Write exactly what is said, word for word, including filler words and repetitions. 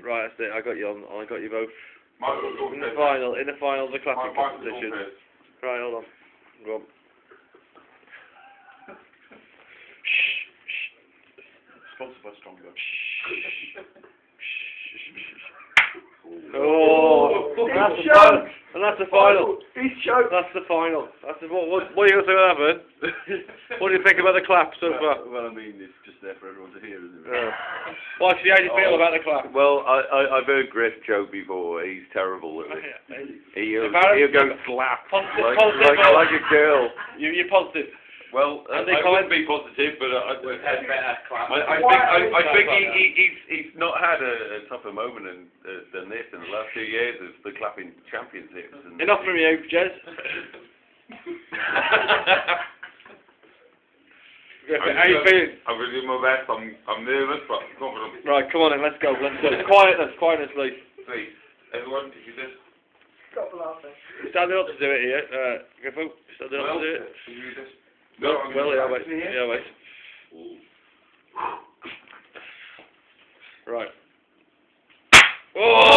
Right, that's it. I got you on. I got you both. Michael's In the final, in the final, the clapping Michael's competition. Right, hold on. Go on. Sponsored by Stronger. Oh, and that's the final. And that's the final. He's choked. That's the final. That's the, what, what, what are you going to say will happen? What do you think about the clap so far? Well, well, I mean, it's just there for everyone to hear, isn't it? Yeah. Well, actually, how do you feel Oh. about the clap? Well, I, I, I've heard Griff joke before. He's terrible at it. He'll, Embarrassing. he'll go slap Positive, like, positive, like, like a girl. You, you're positive. Well, uh, And they I can't- would be positive, but I, I, We've had better clap. I, I think I, I think he, he, he's he's not had a, a tougher moment in, uh, than this in the last two years of the clapping championships. And Enough from you, Jez. How you feeling? I'm going to do my best. I'm, I'm nervous, but I'm confident. Right, come on then, let's go. Let's go. Quietness, quietness, please. Please, everyone, if you just... Stop laughing. Standing up to do it here. Uh, Griff, standing up to do it. if you just... Well, I'm well, gonna yeah, back wait. to here. Yeah, wait. Right. Oh!